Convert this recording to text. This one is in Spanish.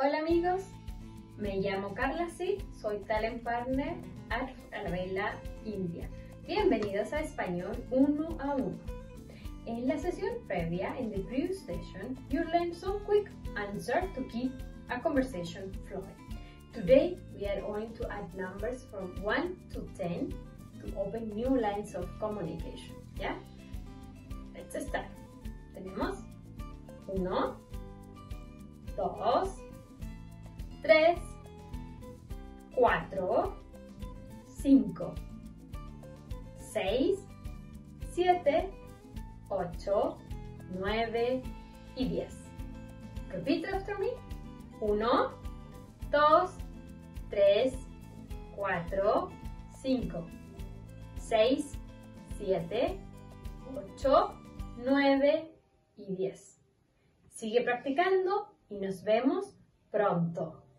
Hola amigos, me llamo Carla C, soy Talent Partner at Arabella India. Bienvenidos a Español 1 a 1. En la sesión previa, in the previous session, you learned some quick answers to keep a conversation flowing. Today, we are going to add numbers from 1 to 10 to open new lines of communication. ¿Ya? Let's start. Tenemos 1, 2, 3, 4, 5, 6, 7, 8, 9 y 10. Repeat after me. 1, 2, 3, 4, 5, 6, 7, 8, 9 y 10. Sigue practicando y nos vemos pronto.